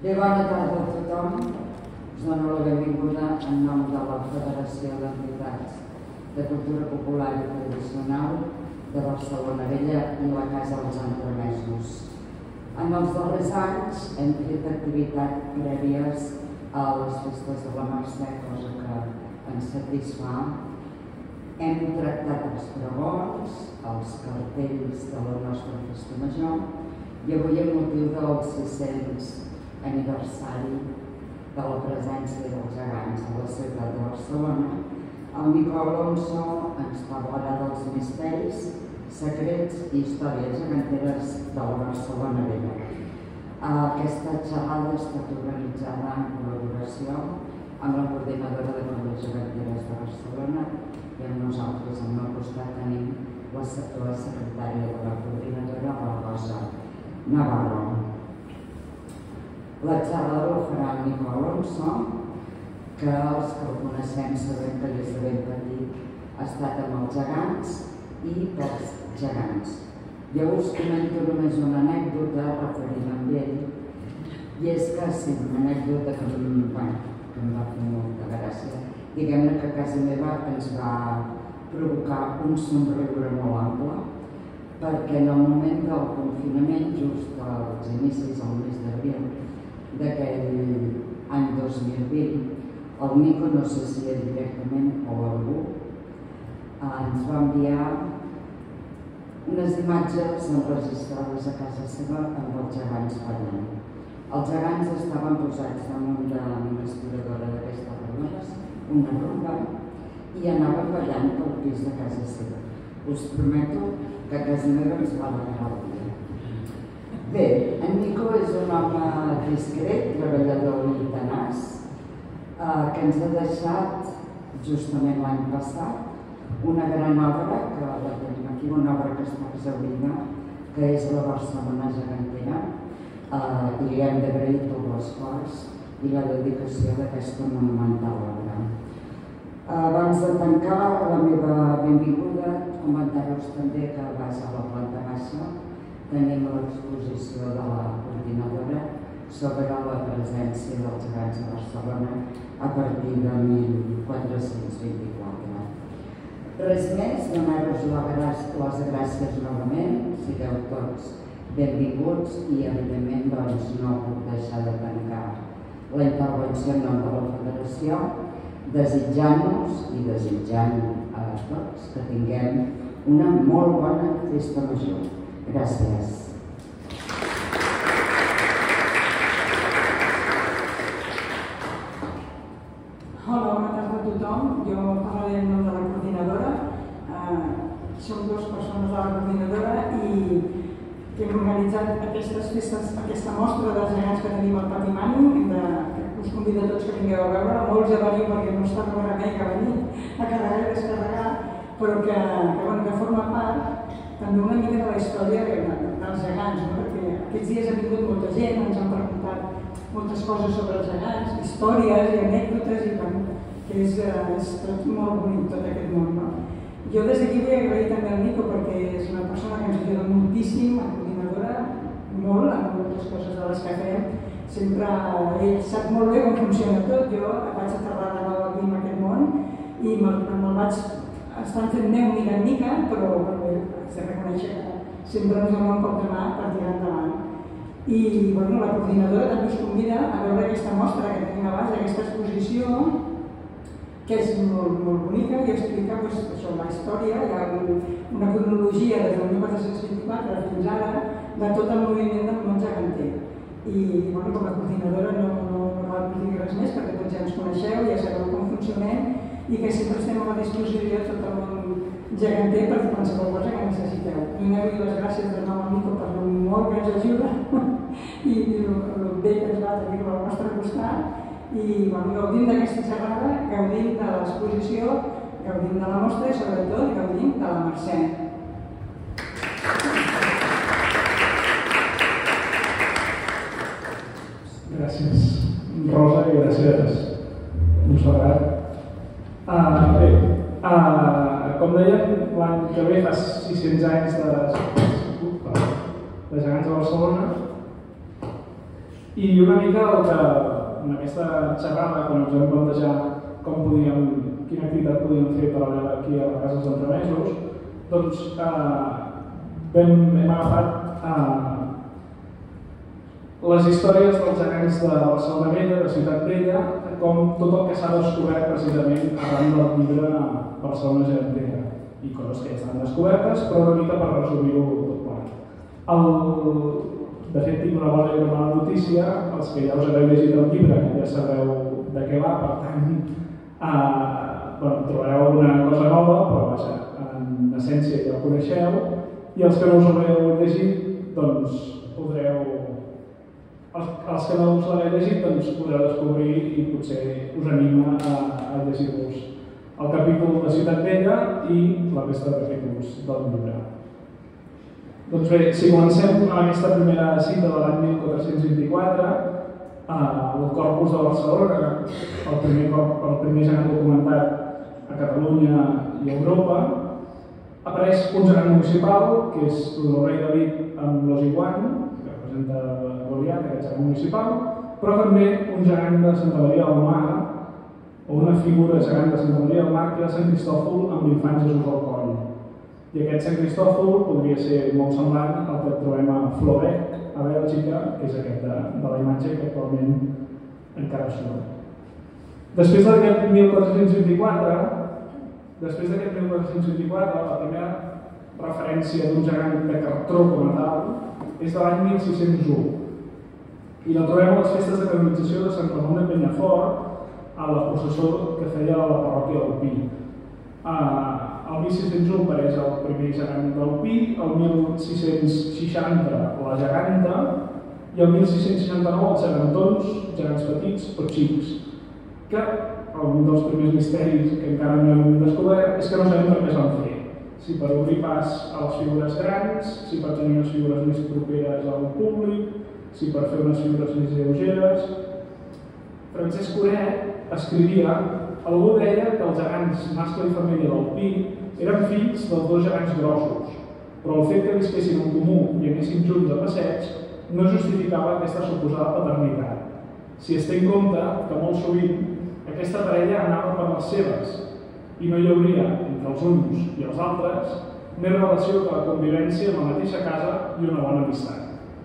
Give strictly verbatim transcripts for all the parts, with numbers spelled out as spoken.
Bé, bona tarda a tothom. Us dono la benvinguda en nom de la Federació d'Entitats de Cultura Popular i Tradicional de Barcelona Vella i la Casa dels Entremesos. En els darrers anys hem fet activitats prèvies a les festes de la Mercè, cosa que ens satisfà. Hem tractat els pregons, els cartells de la nostra festa major i avui, amb motiu del sis-cents aniversari de la presència dels gegants a la ciutat de Barcelona, el Nico Alonso ens parlarà dels misteris, secrets i històries geganteres de la Barcelona Vella. Aquesta xerrada ha estat organitzada en col·laboració amb la coordinadora de Colles Geganteres de Barcelona i amb nosaltres, al meu costat, tenim la secretària de la coordinadora, la Rosa Navarro. La xerrada la farà el Nico Alonso, que els que el coneixem sabem que des de ben petit ha estat amb els gegants i pels gegants. Jo us comento només una anècdota referint amb ell, i és que sí, una anècdota que, bueno, que em va fer molta gràcia. Diguem-ne que a casa meva ens va provocar un somriure molt ample, perquè en el moment del confinament, just als inicis del mes d'abril d'aquell any dos mil vint, el Nico, no sé si és directament o algú, ens va enviar unes imatges enregistrades a casa seva amb els gegants ballant. Els gegants estaven posats damunt d'una aspiradora d'aquestes rodes, una rumba, i anaven ballant pel pis de casa seva. Us prometo que a casa meva ens va alegrar el dia. Bé, en Nico és un home discret, treballador i tenaç, que ens ha deixat justament l'any passat una gran obra, que la tenim aquí, una obra que està exhaurida, que és la Barcelona gegantera, i li hem d'agrair tot l'esforç i la dedicació d'aquesta monumental obra. Abans de tancar la meva benvinguda, comentar-vos també que a baix a la planta baixa tenim l'exposició de la coordinadora sobre la presència dels gegants a Barcelona a partir de mil quatre-cents vint-i-quatre. Res més, donar-vos les gràcies novament, sigueu tots benvinguts i, evidentment, doncs, no puc deixar de tancar la intervenció en nom de la Federació, desitjant-nos i desitjant a tots que tinguem una molt bona festa major. Gràcies. Hola, bona tarda a tothom. Jo parlaré en nom de la coordinadora. Som dues persones de la coordinadora i que hem organitzat aquestes festes, aquesta mostra dels gegants que tenim al patrimoni. Us convido a tots que vingueu a veure. Molts ja veniu perquè no està no remei que venir a carregar i descarregar, però que, que, bueno, que forma part també una mica de la història dels gegants, no? Perquè aquests dies ha vingut molta gent, ens han preguntat moltes coses sobre els gegants, històries i anècdotes, i bueno, que és, és tot molt bonic, tot aquest món, no? Jo des d'aquí vull agrair també al Nico perquè és una persona que ens ajuda moltíssim, la coordinadora, molt en moltes coses de les que fem. Sempre ell sap molt bé com funciona tot. Jo vaig a tardar de nou aquí en aquest món i me'l vaig estar fent meu mica en mica, però bé, haig de reconèixer que sempre ens dona un cop de mà per tirar endavant. I bueno, la coordinadora també us convida a veure aquesta mostra que tenim a baix, aquesta exposició, que és molt, molt bonica i explica pues, això, la història. Hi ha una cronologia des del mil quatre-cents vint-i-quatre fins ara de tot el moviment del món geganter. I bueno, com a coordinadora no, no, no cal dir res més perquè tots ja ens coneixeu, ja sabeu com funcionem i que sempre estem a la disposició de tot el món geganter per qualsevol cosa que necessiteu. Doneu-li les gràcies de nou al Nico per el molt que ens ajuda i el bé que ens va tenir al nostre costat. I bueno, gaudim d'aquesta xerrada, gaudim de l'exposició, gaudim de la mostra i sobretot gaudim de la Mercè. Gràcies, Rosa, i gràcies, Montserrat. Uh, bé, uh, com dèiem, l'any que ve fa sis-cents anys de, de Gegants de Barcelona I una mica el que en aquesta xerrada, quan ens vam plantejar com podíem, quina activitat podíem fer paral·lela aquí a la Casa dels Entremesos, doncs eh, vam, hem agafat eh, les històries dels gegants de Barcelona Vella, de Ciutat Vella, com tot el que s'ha descobert precisament arran del llibre Barcelona Gegantera, i coses que ja estan descobertes, però una mica per resumir-ho tot plegat. El... De fet, tinc una bona i una mala notícia. Els que ja us haveu llegit el llibre ja sabeu de què va, per tant, eh, bueno, trobareu alguna cosa nova, però vaja, en essència ja ho coneixeu, i els que no us l'heu llegit, doncs podreu... Els, els que no us l'heu llegit, doncs podreu descobrir i potser us anima a, a llegir-vos el capítol de Ciutat Vella i la resta de capítols del llibre. Doncs bé, si comencem amb aquesta primera cita de l'any mil quatre-cents vint-i-quatre, eh, el Corpus de Barcelona, el primer, el primer gegant documentat a Catalunya i a Europa, apareix un gegant municipal, que és el rei David amb l'os iguan, que representa Goliat, aquest gegant municipal, però també un gegant de Santa Maria del Mar, o una figura gegant de Santa Maria del Mar, que era Sant Cristòfol amb l'infant Jesús al coll. I aquest Sant Cristòfol podria ser molt semblant al que trobem a Flobecq, a Bèlgica, que és aquest de, de la imatge que actualment encara surt. Després d'aquest mil quatre-cents vint-i-quatre, després d'aquest mil quatre-cents vint-i-quatre, la primera referència d'un gegant de cartró com a tal és de l'any mil sis-cents u. I la trobem a les festes de canonització de Sant Ramon de Penyafort, a la processó que feia a la parròquia del Pi. Uh, el mil sis-cents u apareix el primer gegant del Pi, el mil sis-cents seixanta la geganta i el mil sis-cents seixanta-nou els gegantons, gegants petits o xics, que un dels primers misteris que encara no hem descobert és que no sabem per què es van fer. Si per obrir pas a les figures grans, si per tenir unes figures més properes al públic, si per fer unes figures més lleugeres. Francesc Coret escrivia: algú deia que els gegants mascle i femella del Pi eren fills dels dos gegants grossos, però el fet que visquessin en comú i anessin junts a passeig no justificava aquesta suposada paternitat. Si es té en compte que molt sovint aquesta parella anava per les seves i no hi hauria, entre els uns i els altres, més relació que la convivència en la mateixa casa i una bona amistat.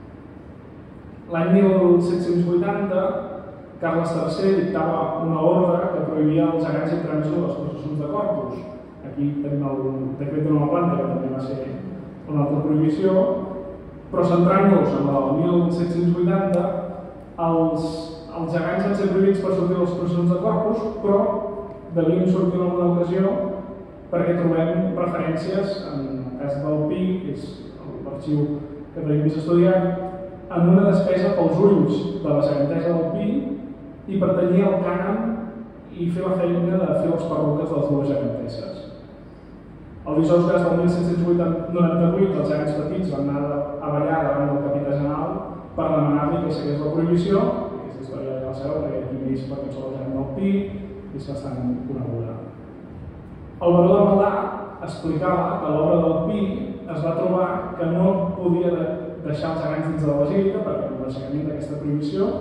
L'any mil set-cents vuitanta, Carles tercer dictava una ordre que prohibia els gegants entremesos a les processons de Corpus. Aquí tenim el decret de nova planta, que també va ser una altra prohibició, però centrant-nos en el mil set-cents vuitanta, els, els gegants van ser prohibits per sortir a les processons de Corpus, però devien sortir en alguna ocasió perquè trobem referències, en el cas del Pi, que és l'arxiu que tenim més estudiat, en una despesa pels ulls de la gegantesa del Pi i pertanyia al cànem i fer la feina de fer les perruques de les dues geganteses. El dijous cas del mil set-cents noranta-vuit, els gegants petits van anar a ballar davant del capità general per demanar-li que seguís la prohibició. Aquesta història ja la sabeu, perquè aquí veig la cançó del gegant del Pi, és bastant coneguda. El baró de Maldà explicava que a l'obra del Pi es va trobar que no podia deixar els gegants dins de la basílica, perquè amb l'aixecament d'aquesta prohibició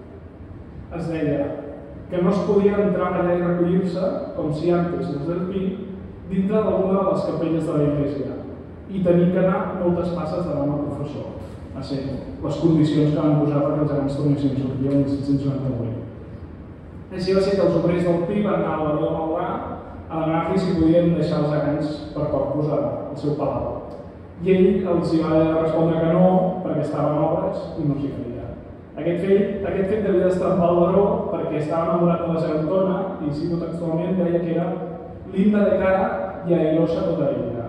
es deia que no es podia entrar allà i recollir-se, com si antes los del Pi, dintre d'alguna de les capelles de la Iglesia i tenir que anar moltes passes davant el professor. Va ser les condicions que van posar perquè els gegants tornessin a sortir el mil set-cents noranta-vuit. Així va ser que els obrers del Pi van anar al baró de Maldà a demanar-li si podien deixar els gegants per Corpus al seu palau. I ell els hi va respondre que no, perquè estaven obres i no s'hi feia. Aquest fet, aquest fet devia destrempar el baró perquè estava enamorat de la gegantona i, cito textualment, deia que era linda de cara i airosa tota ella.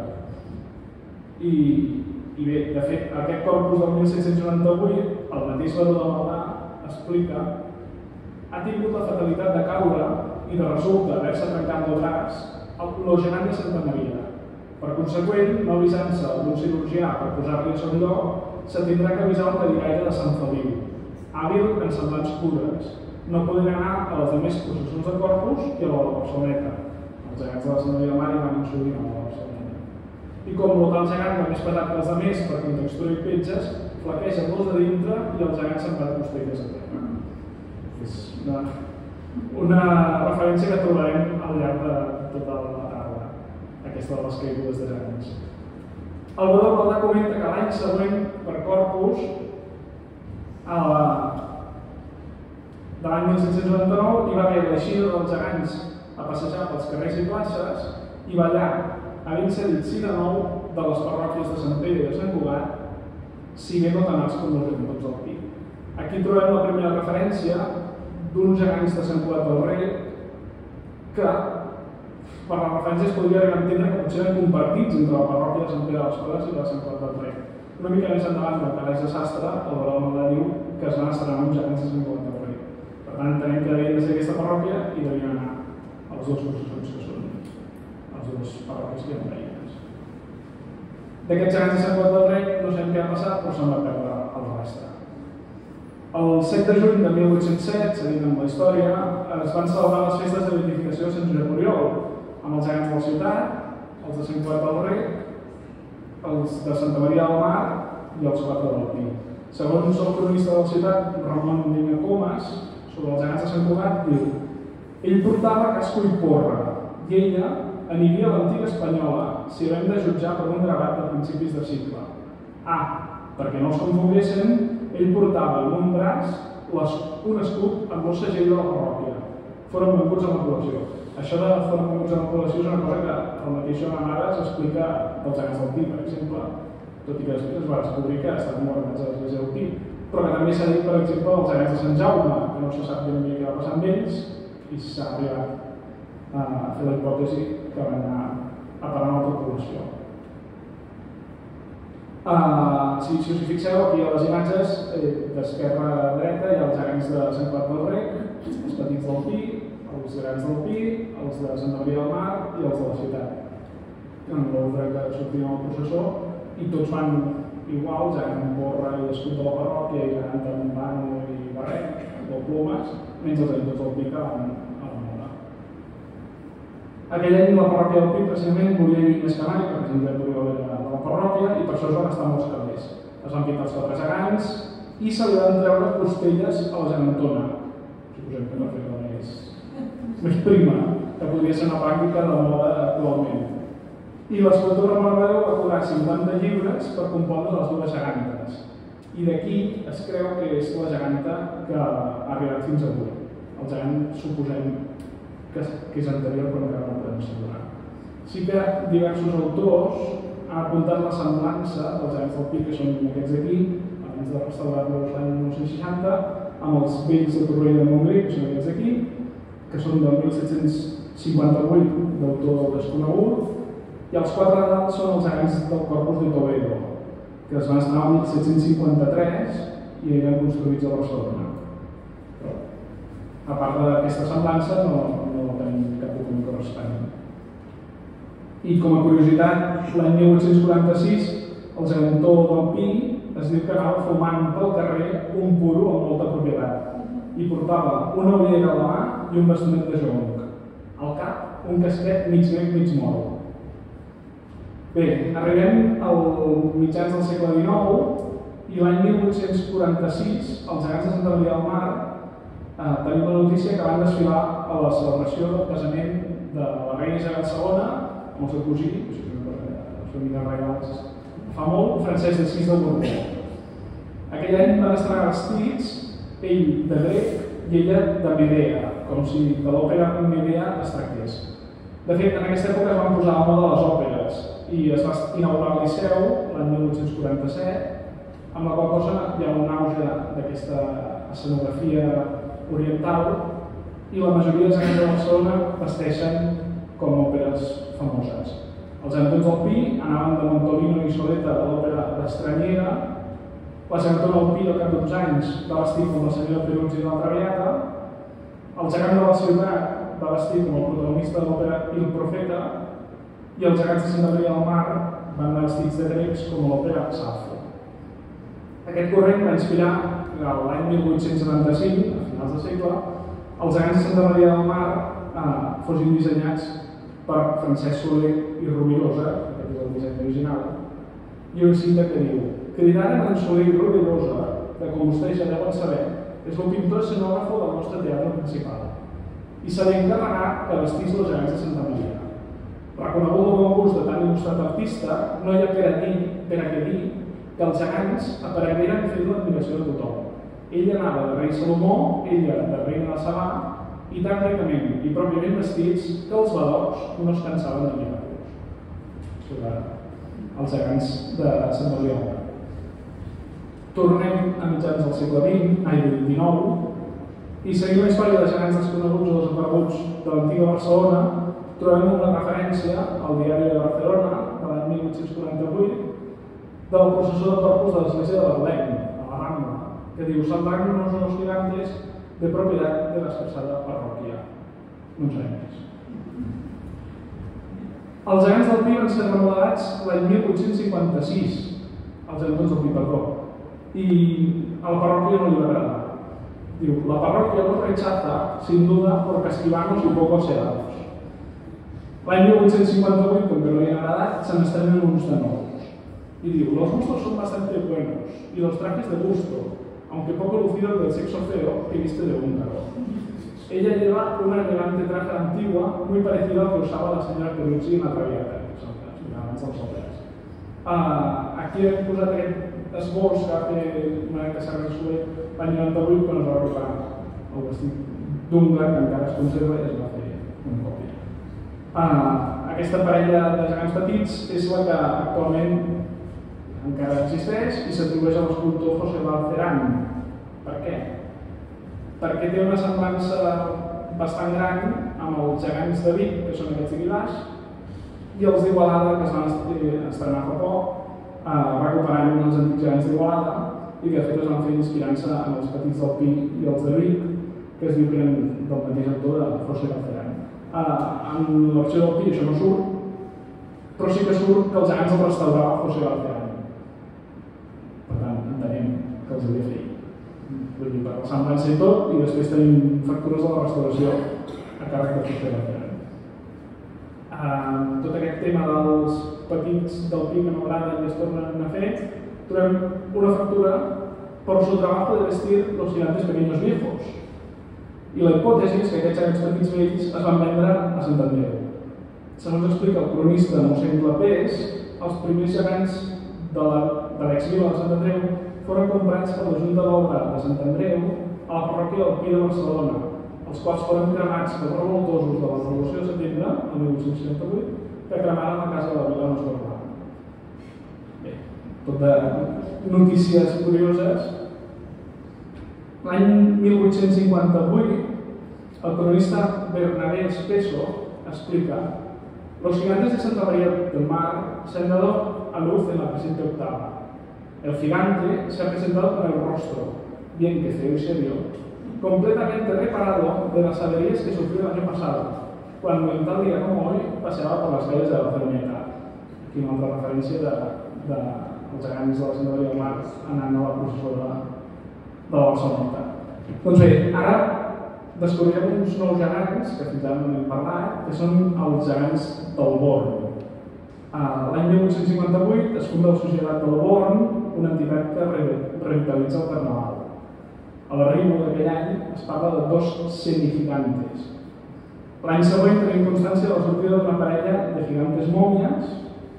I, i bé, de fet, aquest Corpus del mil set-cents noranta-vuit, el mateix baró de Maldà explica, ha tingut la fatalitat de caure i de resulta haver-se trencat el braç el gegant de Santa Maria. Per conseqüent, no avisant-se d'un cirurgià per posar-li a son lloc, se tindrà que avisar el cadiraire de Sant Feliu, hàbil en semblants cures, no podent anar a les demés processons de Corpus i a la de Barceloneta. Els gegants de la Sant Maria del Mar hi van sovint a la Barceloneta. I com l'hotel gegant va més pesat que els demés per contextura i petges, flaqueja pels de dintre i els gegants se'n van costelles a terra. És una, una referència que trobarem al llarg de tota la tarda, aquesta de les caigudes de gegants. El Godó Baldà comenta que l'any següent, per Corpus, a la, de l'any mil set-cents noranta-nou, hi va haver l'eixida dels gegants a passejar pels carrers i places i ballar, havent cedit sí de nou de les parròquies de Sant Pere i de Sant Cugat, si bé no tan alts com els genots del Pi. Aquí trobem la primera referència d'uns gegants de Sant Cugat del Rei que, per la referència, es podria arribar a entendre que potser eren compartits entre la parròquia de Sant Pere de les Coles i la de Sant Cugat del Rei. Una mica més endavant del Calaix de Sastre, el Baró Maldà diu que es van estrenar uns gegants de Sant Cugat del Rei. Per tant, entenem que devien de ser aquesta parròquia i devien anar als dos processons que són els dos parròquies que hi ha veïnes. D'aquests gegants de Sant Cugat del Rei no sabem què ha passat, però se'n va perdre el rastre. El set de juny de mil vuit-cents set, seguint amb la història, es van celebrar les festes de beatificació de Sant Josep Oriol, amb els gegants de la ciutat, els de Sant Cugat del Rei, els de Santa Maria del Mar i els quatre del Pi. Segons el cronista de la ciutat, Ramon Dinya Comas, sobre els gegants de Sant Cugat, diu: ell portava casco i porra, i ella aniria a l'antiga espanyola si haurem de jutjar per un gravat de principis de cicle. Ah, perquè no els confonguessin, ell portava en un braç un escut amb el segell de la parròquia. Foren venguts a la col·lecció. Això de foren venguts a la col·lecció és una cosa que el mateix Joan Amara s'explica dels gegants del Pi, per exemple, tot i que després es va descobrir que estaven guardats a l'església del Pi. Però que també s'ha dit, per exemple, dels gegants de Sant Jaume, que no se sap ben bé què va passar amb ells, i s'ha arribat a fer la hipòtesi que van anar a parar a l'altra població. Uh, si, si us hi fixeu, aquí a les imatges, eh, d'esquerra a dreta hi ha els gegants de Sant Cugat del Rei, els petits del Pi, els grans del Pi, els de Santa Maria del Mar i els de la ciutat. En l'ordre que sortien al processó, i tots van igual, gegant amb borra i l'escut de la parròquia, i gegant amb bano i barret, o plomes, menys els editors del Pi que van a la moda. Aquell any la parròquia del Pi precisament volia dir més que mai, perquè Sant Josep Oriol era de la parròquia, i per això es van estar molts carrers. Es van pintar els quatre gegants i se li van treure costelles a la gegantona. Suposem que no fer la més, més prima, que podria ser una pràctica de moda actualment. I l'escultor Ramon Amadeu va cobrar cinquanta lliures per compondre les dues gegantes. I d'aquí es creu que és la geganta que ha arribat fins avui. El gegant suposem que és anterior, però encara no podem assegurar. Sí que diversos autors han apuntat la semblança dels gegants del Pi, que són aquests d'aquí, abans de restaurar-los l'any mil nou-cents seixanta, amb els vells de Torroella de Montgrí, que són aquests d'aquí, que són del mil set-cents cinquanta-vuit, d'autor del desconegut, i els quatre dalt són els gegants del Corpus de Toledo, que es van estrenar el mil set-cents cinquanta-tres i eren construïts a Barcelona. Però, a part d'aquesta semblança, no, no tenim cap document corresponent. I com a curiositat, l'any mil vuit-cents quaranta-sis, el gegantó del Pi es diu que anava fumant pel carrer un puro amb molta propietat i portava una ullera a la mà i un bastonet de jonc. Al cap, un casquet mig grec, mig moro. Bé, arribem als mitjans del segle dinou i l'any mil vuit-cents quaranta-sis els gegants de Santa Maria del Mar eh, tenim la notícia que van desfilar a la celebració del casament de la reina Isabel segona amb el seu cosí, que és una cosa de les famílies reials fa molt, Francesc de Sis de Borbó. Aquell any van estar vestits, ell de grec i ella de Medea, com si de l'òpera Medea es tractés. De fet, en aquesta època es van posar a moda les òperes i es va inaugurar el Liceu l'any mil vuit-cents quaranta-set, amb la qual cosa hi ha un auge d'aquesta escenografia oriental i la majoria dels gegants de Barcelona vesteixen com òperes famoses. Els gegantons del Pi anaven de Montolino i Soleta de l'òpera L'Estranyera, la gegantona del Pi al cap d'uns anys va vestir com la senyora Peruzzi de la Traviata, el gegant de la ciutat va vestir com el protagonista de l'òpera Il Profeta i els gegants de Santa Maria del Mar van anar vestits de grecs com l'òpera Safo. Aquest corrent va inspirar l'any mil vuit-cents setanta-cinc, a finals de segle, els gegants de Santa Maria del Mar eh, fossin dissenyats per Francesc Soler i Rovirosa, aquest és el disseny original, i una cinta que diu: cridaren en Soler Rovirosa, que com vostès ja deuen saber, és el pintor escenògrafo del nostre teatre principal, i se li encarregà que vestís els gegants de Santa Maria. Reconegut el bon gust de tan il·lustrat artista, no hi ha per a dir, per a què dir que els gegants aparegueren fent l'admiració de tothom. Ell anava de rei Salomó, ella de reina de Sabà, i tan ricament i pròpiament vestits que els badocs no es cansaven de mirar-los. Sobre els gegants de Sant Eliona. Tornem a mitjans del segle vint, ai, dinou, i seguint la història de gegants desconeguts o desapareguts de l'antiga Barcelona, trobem una referència al diari de Barcelona, de l'any mil vuit-cents quaranta-vuit, de la processó de corpus de l'església de Betlem, a la Rambla, que diu: «Salvaron unos gigantes de propietat de l'escassada parròquia». No en sabem més. Els gegants del Pi van ser remodelats l'any mil vuit-cents cinquanta-sis, els gegants del Pi, perdó, i a la parròquia no li va agradar. Diu: «La parròquia los rechaza, sin duda, porque esquivamos y poco aseados». L'any mil vuit-cents cinquanta-vuit, com que no li ha agradat, se n'estrenen uns de nous. Y digo: «Los gustos son bastante buenos, y los trajes de gusto, aunque poco lucidos del sexo feo que viste de húngaro. Ella lleva una elegante traje antigua, muy parecida al que usaba la señora Perucci en la Traviata», que són els abans dels òperes. Uh, aquí hem posat aquest esbós que va fer una que s'ha resolt l'any noranta-vuit, quan es va reparar el vestit d'ungla, que encara es conserva i es va fer una còpia. Uh, aquesta parella de gegants petits és la que actualment encara existeix i s'atribueix a l'escultor José Balcerán. Per què? Perquè té una semblança bastant gran amb els gegants de Vic, que són aquests d'Aguilàs, i els d'Igualada, que es van estrenar fa poc, eh, recuperant els antics gegants d'Igualada, i que de fet es van fer inspirant-se en els petits del Pi i els de Vic, que es diu que eren del mateix autor de José Balcerán. Eh, en l'opció del Pi això no surt, però sí que surt que els gegants els restaurava José Balcerán. Per tant, entenem que els havia fet. Vull dir, per la semblança i tot, i després tenim factures de la restauració a càrrec de José Balcerán. Uh, tot aquest tema dels petits del Pi que no agraden i es tornen a fer, trobem una factura por su trabajo de vestir los gigantes pequeños viejos. I la hipòtesi és que aquests gegants petits vells es van vendre a Sant Andreu. Segons explica el cronista mossèn Clapés, els primers gegants de l'ex-vila de Sant Andreu foren comprats per la Junta d'Obra de Sant Andreu a la parròquia del Pi de Barcelona, els quals foren cremats per revoltosos de la Revolució de Setembre, el mil vuit-cents seixanta-vuit, que cremaren la casa de la Vila Nostra Urbana. Bé, tot de notícies curioses. L'any mil vuit-cents cinquanta-vuit, el cronista Bernabé Espeso explica: «Los gigantes de Santa María del Mar se han dado a luz en la presente octava. El gigante se ha presentado con el rostro, bien que feo y serio, completamente reparado de las averías que sufrió el año pasado, cuando en tal día como hoy paseaba por las calles de Barceloneta». Aquí una altra referència de, de, dels gegants de la Santa Maria del Mar anant a la processó de, de la Barceloneta. Doncs bé, ara descobrirem uns nous gegants, que fins ara no n'hem parlat, que són els gegants del Born. L'any mil vuit-cents cinquanta-vuit es funda la Societat del Born, una entitat que revitalitza el Carnaval. A la Riu d'aquell any es parla de dos semigigantes. L'any següent tenim constància de la sortida d'una parella de gigantes momias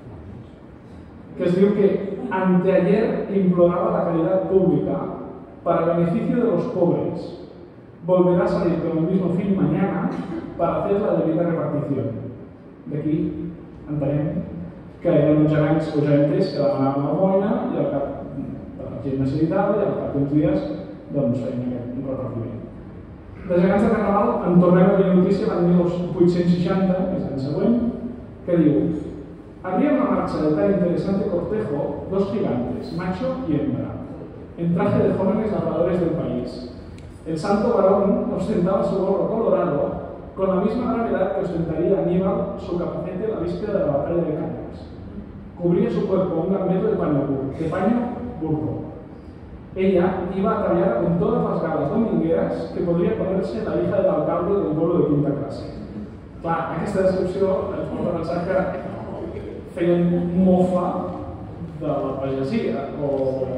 que es diu que anteayer imploraba la caridad pública para beneficio de los pobres. Volverá a salir con el mismo fin mañana para hacer la debida repartición. D'aquí entenem que eren uns gegants pujentes que demanaven la boina i al cap de la gent necessitada i al cap d'uns dies doncs feien aquest repartiment. De gegants de Carnaval en tornem a tenir notícia l'any mil vuit-cents seixanta, que és l'any següent, que diu: «Había una marcha de tan interesante cortejo dos gigantes, macho y hembra, en traje de jóvenes labradores del país. El santo varón ostentaba su gorro colorado con la misma gravedad que ostentaría Aníbal su capacete la víspera de la batalla de Cañas. Cubría su cuerpo un gran metro de paño, de paño burdo. Ella iba ataviada con todas las galas domingueras que podría ponerse la hija del alcalde del pueblo de quinta clase». Clar, aquesta descripció ens pot pensar que feien mofa de la pagesia o de...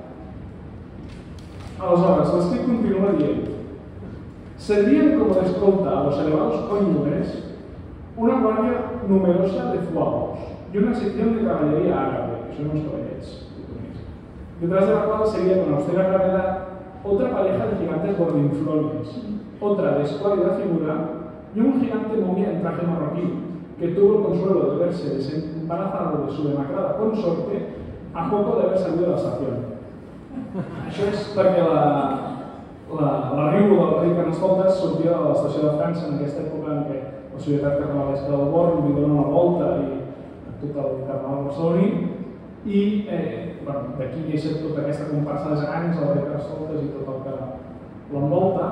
Aleshores, l'escrit continua dient: servían como escolta a los elevados cónyuges una guardia numerosa de fuagos y una sección de caballería árabe, que son los caballets, detrás de la cual seguía con austera gravedad otra pareja de gigantes gordinflones, otra de escuálida figura y un gigante momia en traje marroquí, que tuvo el consuelo de verse desembarazado de su demacrada consorte a poco de haber salido de la estación. Això és perquè la riu del rei Carnestoltes sortia de l'estació de França en aquesta època en què la societat carnavalesca del Born li dona una volta i tot el carnaval barceloní i d'aquí neix tota aquesta comparsa de gegants, el rei Carnestoltes i tot el que l'envolta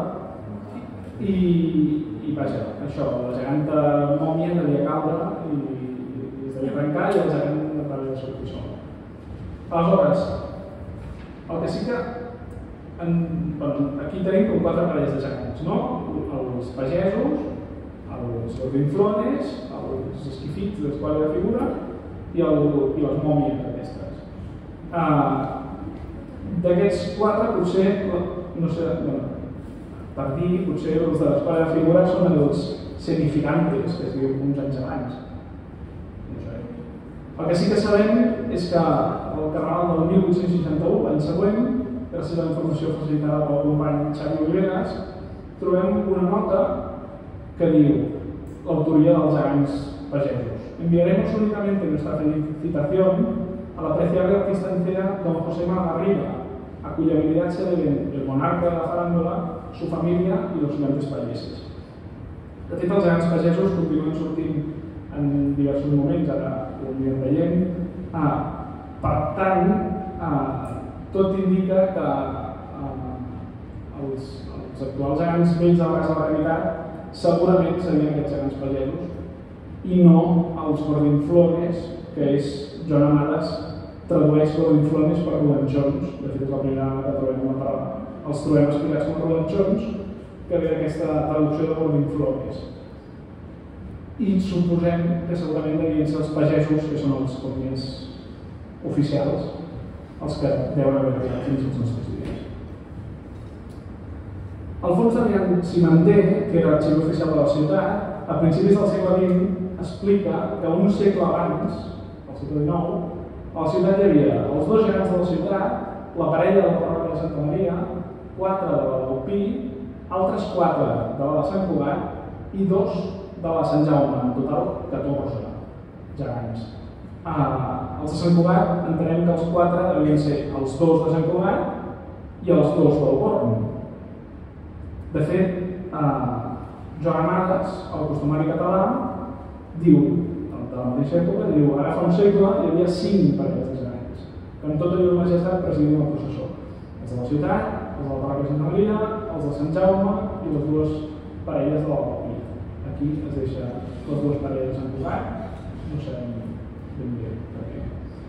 i vaja, això, la geganta mòmia devia caure i es devia trencar i el gegant no devia sortir sol. Aleshores, el que sí que aquí tenim com quatre parells de gegants, no? Els pagesos, els gordinflones, els esquifits, l'esquadra de figura i les mòmies aquestes. D'aquests quatre, potser, no sé, per dir, potser els de l'esquadra de figura són els semificantes, que es diu uns anys abans. El que sí que sabem és que el Carnaval del mil vuit-cents seixanta-u, l'any següent, gràcies a la informació facilitada pel company Xavi Oliveras, trobem una nota que diu l'autoria dels gegants pagesos. Enviaremos únicamente nuestra felicitación a la apreciable artista encera don José Margarriba, a cuya habilidad se deben el monarca de la farándula, su familia y los gigantes pageses. De fet, els gegants pagesos continuen sortint en diversos moments, ara ho anirem veient. Per tant, tot indica que els actuals gegants vells de la Casa de la Realitat segurament serien aquests gegants pagesos i no els gordinflones, que és Joan Amades tradueix gordinflones per rodanxons. De fet, és la primera vegada que trobem una paraula. Els trobem explicats com rodanxons, que ve d'aquesta traducció de gordinflones. I suposem que segurament devien ser els pagesos, que són els com més oficials, els que deuen haver arribat fins als nostres dies. Alfons Damián Cimenté, que era l'arxiver oficial de la ciutat, a principis del segle vint explica que un segle abans, al segle dinou, a la ciutat hi havia els dos gegants de la ciutat, la parella de la parròquia de Santa Maria, quatre de la del Pi, altres quatre de la de Sant Cugat i dos de la de Sant Jaume, en total catorze gegants. Els de Sant Cugat entenem que els quatre devien ser els dos de Sant Cugat i els dos del Born. De fet, Joan Amades, el costumari català, diu, de la mateixa època, diu, ara fa un segle hi havia cinc parelles de gegants, que amb tota llur majestat presidien el processó. Els de la ciutat, els de la parròquia de Santa Maria, els de Sant Jaume i les dues parelles de la Pi. Aquí es deixa les dues parelles de Sant Cugat, no sabem ben bé per què.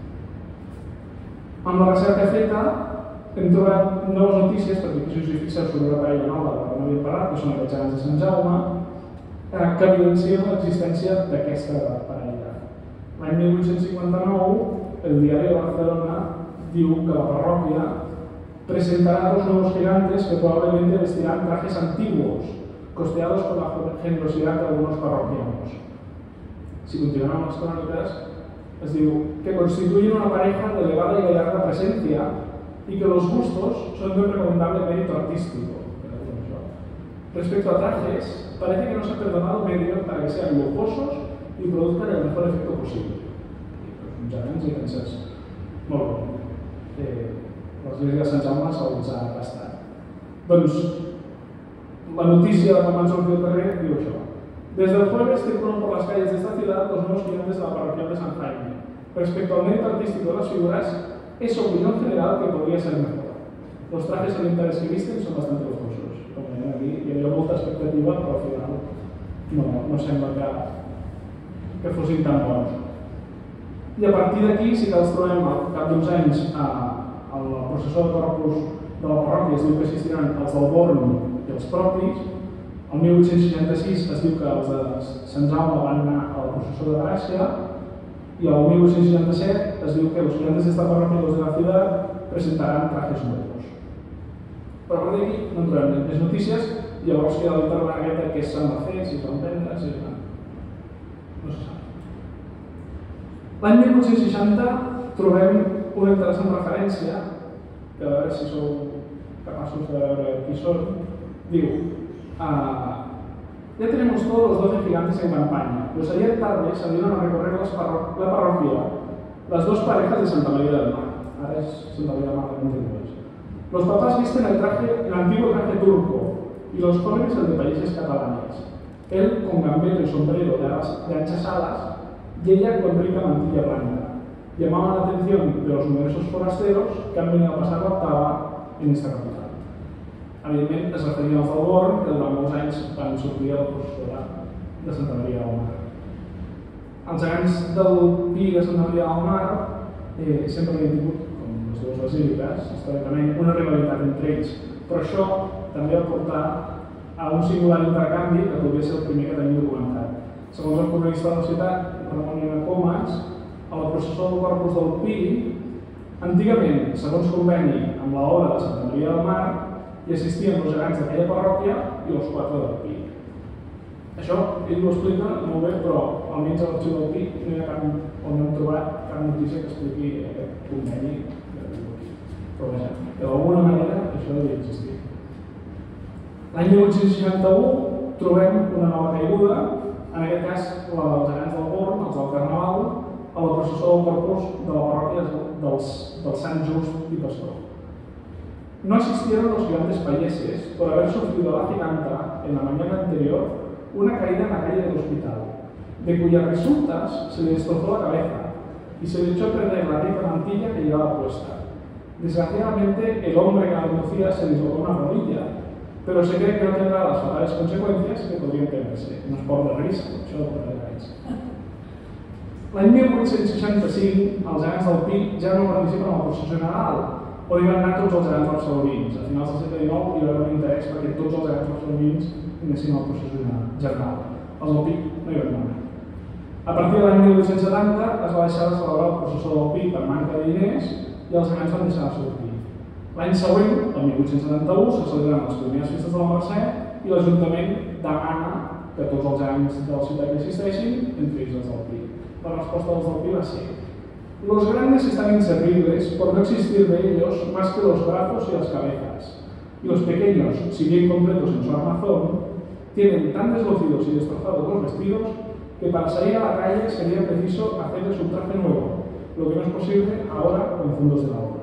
Amb la recerca feta hem trobat noves notícies, perquè si us hi fixeu sobre una parella nova de la que no havíem parlat, que són aquests gegants de Sant Jaume, que evidencien l'existència d'aquesta parella. L'any mil vuit-cents cinquanta-nou, el diari de Barcelona diu que la parròquia presentará dos nuevos gigantes que probablemente vestirán trajes antiguos, costeados por la generosidad de algunos parroquianos. Si continuem amb les cròniques, es diu que constituyen una pareja de elevada y gallarda presencia y que los gustos son de un recomendable mérito artístico. Respecto a trajes, parece que no se ha perdonado medio para que sean lujosos y produzcan el mejor efecto posible. Uns gegants i penses, molt bé, l'església de Sant Jaume se'ls ha gastat. Doncs la notícia de quan van sortir al carrer diu això. Desde el jueves circulan por las calles de esta ciudad los nuevos gigantes de la parroquial de San Jaime. Respecto al mérito artístico de las figuras, es opinión general que podría ser mejor. Los trajes orientales que visten son bastante lujosos. Com veiem aquí, hi havia molta expectativa, però al final no, no sembla que, que fossin tan bons. I a partir d'aquí sí que els trobem al cap d'uns anys a, a la processó de corpus de la parròquia, es diu que assistiran els del Born i els propis. El mil vuit-cents seixanta-sis es diu que els de Sant Jaume van anar a la processó de Gràcia i el mil vuit-cents seixanta-set es diu que los grandes de esta parroquia y los de la ciudad presentarán trajes nuevos. Però a partir d'aquí no en trobem més notícies, llavors queda l'interrogatori de què s'han de fer, si s'han de vendre, etcètera. No se sap. L'any mil vuit-cents seixanta trobem una interessant referència, que a veure si sou capaços de veure qui són, diu uh, ya tenemos todos los doce gigantes en campaña, pues ayer tarde salieron a recorrer las parro la parroquia las dos parejas de Santa María del Mar. Ahora es Santa María del Mar de Montevideo. Los papás visten el traje, el antiguo traje turco, y los jóvenes el de países catalanes. Él con gambero y sombrero de, alas, de anchas alas, y ella con rica mantilla blanca. Llamaban la atención de los numerosos forasteros que han venido a pasar la octava en esta capital. Evidentment, es referia al Falborn, que durant molts anys van sortir a la professora de Santa Maria del Mar. Els gegants del Pi de Santa Maria del Mar eh, sempre havien tingut, com les dues basíliques, històricament, una rivalitat entre ells, però això també va portar a un singular intercanvi que podria ser el primer que tenim documentat. Segons el cronista de la ciutat, Ramon Ina Comas, a la processó del Corpus del Pi, antigament, segons conveni amb l'obra de Santa Maria del Mar, hi assistien els gegants d'aquella parròquia i els quatre del Pi. Això ell ho explica molt bé, però almenys a l'arxiu del Pi no hi ha cap, on no hem trobat cap notícia que expliqui aquest conveni. Però vaja, que d'alguna manera això devia existir. L'any mil vuit-cents seixanta-u trobem una nova caiguda, en aquest cas la dels gegants del Born, els del Carnaval, a la processó del Corpus de la parròquia dels, del Sant Just i Pastor. No asistieron los gigantes payeses por haber sufrido a la giganta en la mañana anterior una caída en la calle del hospital, de cuyas resultas se le destrozó la cabeza y se le echó a perder la rica mantilla que llevaba puesta. Desgraciadamente, el hombre que la conducía se dislocó una rodilla, pero se cree que no tendrá las fatales consecuencias que podrían tenerse. No es por la risa, això de por la risa. L'any mil vuit-cents seixanta-cinc, els gegants del Pi ja no participen en la processó general, o hi van anar tots els gegants barcelonins. A finals del segle dinou hi va haver un interès perquè tots els gegants barcelonins anessin al procés general. Els del Pi no hi van anar. A partir de l'any mil vuit-cents setanta es va deixar de celebrar el processó del Pi per manca de diners i els gegants van deixar de sortir. L'any següent, el mil vuit-cents setanta-u, se celebren les primeres festes de la Mercè i l'Ajuntament demana que tots els gegants de la ciutat hi assisteixin, entre ells els del Pi. La resposta dels del Pi va ser: los grandes están inservibles por no existir de ellos más que los brazos y las cabezas. Y los pequeños, si bien completos en su armazón, tienen tan deslucidos y destrozados los vestidos que para salir a la calle sería preciso hacerles un traje nuevo, lo que no es posible ahora con fondos de la obra.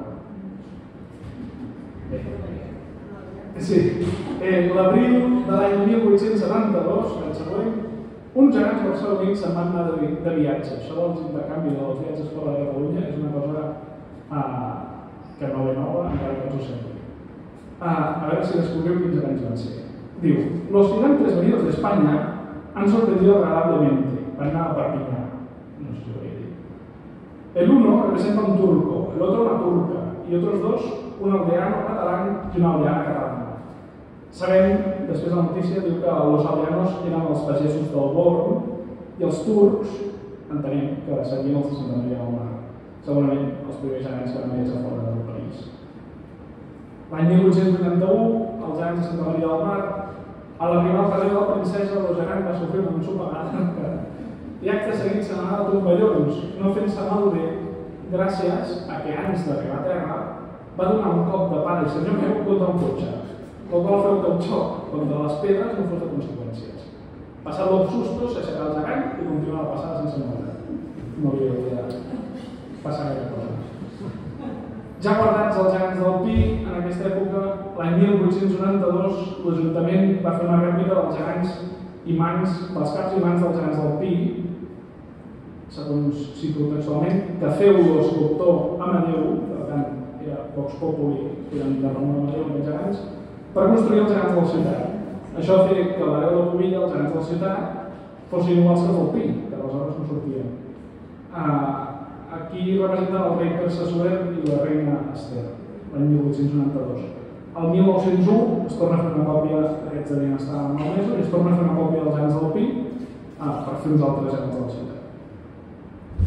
Sí, en l'abril de l'any mil vuit-cents setanta-dos, l'any següent, uns gegants barcelonins se'n van anar de, de viatge. Això dels intercanvis dels viatges fora de Catalunya és una cosa uh, que no ve nova, encara que ens ho sembli. Uh, a veure si descobriu quins gegants van ser. Diu, los gigantes venidos de España han sorprendido agradablemente. Van anar a Perpiñá. No sé si ho voy a dir. El uno representa un turco, el otro una turca, y otros dos, un aldeano catalán y una aldeana catalana. Sabem, després de la notícia, diu que els aldeanos eren els pagesos del Born i els turcs, entenem que seguien els de Santa Maria del Mar. Segurament els primers gegants que van viatjar fora del país. L'any mil vuit-cents vuitanta-u, els gegants de Santa Maria del Mar, a l'arribar al carrer de la Princesa, el gegant va sofrir una ensopegada i acte seguit se n'anava a tomballons, no fent-se malbé gràcies a que abans d'arribar a terra va donar un cop de pare i senyor meu contra un cotxe. El qual feu que el xoc contra les pedres no fos de conseqüències. Passat el susto, s'aixecà el gegant i continuava a passar sense moure. No li hauria de passar gaire cosa. Ja guardats els gegants del Pi, en aquesta època, l'any mil vuit-cents noranta-dos, l'Ajuntament va fer una rèplica dels gegants i mans, dels caps i mans dels gegants del Pi, segons cito textualment, que feu l'escultor Amadeu, per tant, era Vox Populi, eren de Ramon Amadeu, aquests gegants, per construir els gegants de la ciutat. Això va fer que l'hereu de Pobilla, els gegants de la ciutat, fossin iguals que el Pi, que aleshores no sortien. Uh, aquí representen el rei persa Suer i la reina Esther, l'any mil vuit-cents noranta-dos. El mil nou-cents u es torna a fer una còpia, aquests devien estar malmesos, i es torna a fer una còpia dels gegants del Pi uh, per fer uns altres gegants de la ciutat.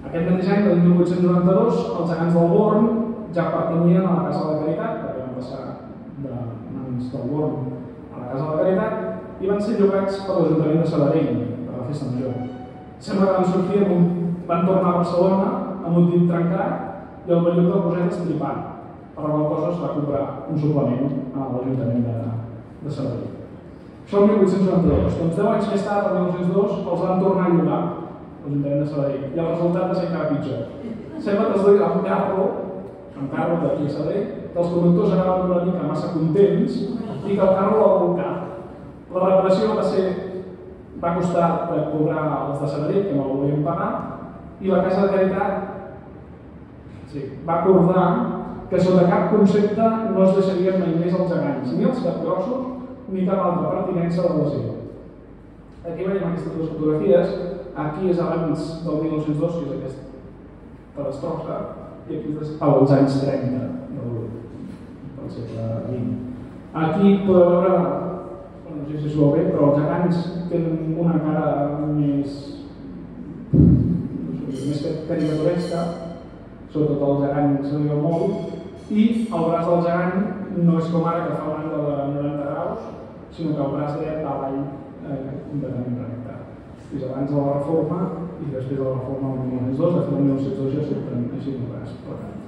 Aquest mateix any, el mil vuit-cents noranta-dos, els gegants del Born ja pertanyien a la Casa de la Caritat, perquè van passar de mans del Born a la Casa de la Caritat, i van ser llogats per l'Ajuntament de Sabadell, per la Festa Major. Sembla que van sortir, un... van tornar a Barcelona amb un dit trencat i el vellut del coset estripat, per la qual cosa es va comprar un suplement a l'Ajuntament de, de Sabadell. Això el mil vuit-cents noranta-dos. Doncs deu anys més tard, el mil nou-cents dos, els van tornar a llogar l'Ajuntament de Sabadell, i el resultat va ser encara pitjor. Sembla que els doy amb carro, amb carro d'aquí a Sabadell, que els conductors anaven una mica massa contents i que el carro va volcar. La reparació va ser va costar de cobrar els de Sabadell, que no el volien pagar, i la Casa de Caritat sí, va acordar que sota cap concepte no es deixarien mai més els gegants, ni els capgrossos, ni cap altra pertinença de l'asil. Aquí veiem aquestes dues fotografies. Aquí és abans del mil nou-cents dos, que és aquesta destrossa, i aquí és als anys trenta del segle vint. Aquí podeu veure, no sé si es veu bé, però els gegants tenen una cara més, no sé, més caricaturesca, sobretot el gegant se li veu molt, i el braç del gegant no és com ara que fa un angle de noranta graus, sinó que el braç dret va avall eh, completament recte. Fins abans de la reforma i després de la reforma del mil nou-cents dos, de fet el mil nou-cents dos ja surten així el braç plegat.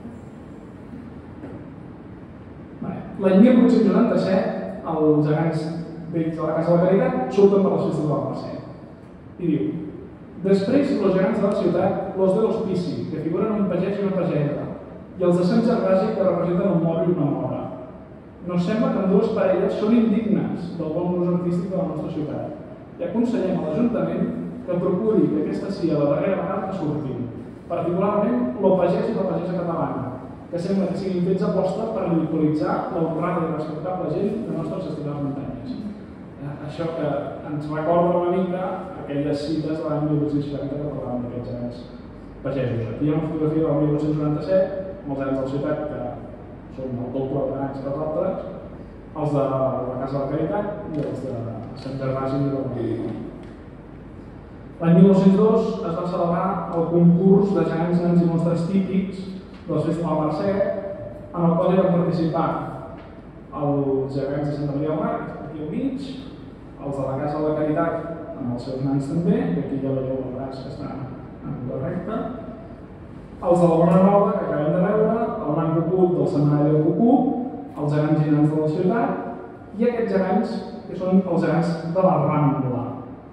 L'any mil vuit-cents noranta-set, els gegants vells de la Casa de la Caritat surten per les festes de la Mercè. I diu: després, els gegants de la ciutat, los de l'hospici, que figuren un pagès i una pagesa, i els de Sant Gervasi, que representen un moro i una mora. Nos sembla que ambdues parelles són indignes del bon ús artístic de la nostra ciutat. I aconsellem a l'Ajuntament que procuri que aquesta sigui la darrera vegada que surtin, particularment el pagès i la pagesa catalana, que sembla que siguin fets a posta per ridiculitzar l'honrada i respectable gent de nostres estimades muntanyes. Això que ens recorda una mica aquelles cites de l'any mil vuit-cents seixanta que parlaven d'aquests gegants pagesos. Aquí hi ha una fotografia del mil vuit-cents noranta-set, amb els gegants de la ciutat que són el doble de grans que els altres, els de la Casa de la Caritat i els de Sant Gervasi i de la Caritat. L'any mil nou-cents dos es va celebrar el concurs de gegants, nans i monstres típics de les festes de la Mercè, en el qual hi van participar els gegants de Santa Maria del Mar, aquí al mig, els de la Casa de la Caritat amb els seus nans també, que aquí ja veieu el braç que està en cua recta, els de la Bona Nova, que acabem de veure, el nan cucut del setmanari del Cucú, els gegants i nans de la ciutat, i aquests gegants que són els gegants de la Rambla.